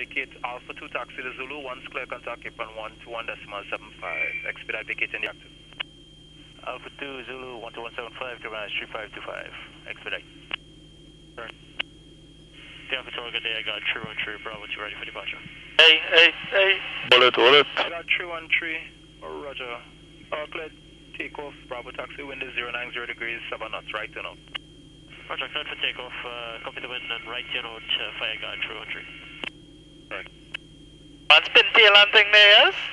vacate Alpha 2 taxi to Zulu, 1's clear contact Cape on 121.75. Expedite vacating the active. Alpha 2 Zulu 12175, Cape 3525. Expedite. Turn. The Alpha target day, I got 313, Bravo 2 ready for departure. Hey. Bullet. I got 313, Roger. Clear takeoff, Bravo taxi, wind is 090 degrees, 7 knots, right to now. Roger, cleared for takeoff, copy the wind and right to note, fire guard 313. Right. Man spin tail and thing there, yes?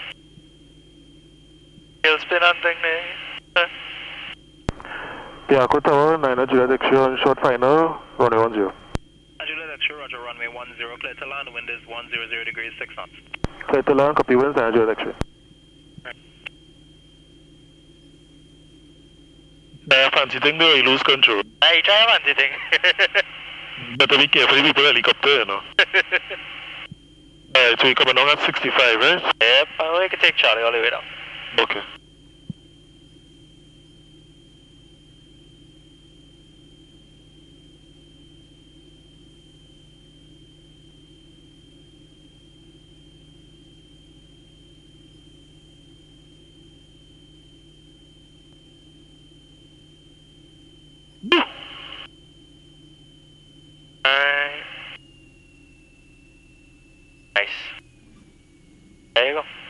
Tail spin and thing there. Piaco Tower, 9 Juliet X-ray on short final, runway 10. Juliet X-ray, Roger, runway 10, clear to land, wind is 100 degrees, 6 knots. Clear to land, copy winds, 9 Juliet X-ray. Try a fancy thing there, you lose control. Hey, try a fancy thing. Better be careful if you put a helicopter, you know. Alright, so you're coming down at 65, right? Yep, we can take Charlie all the way down. Okay. Alright. Nice. There you go.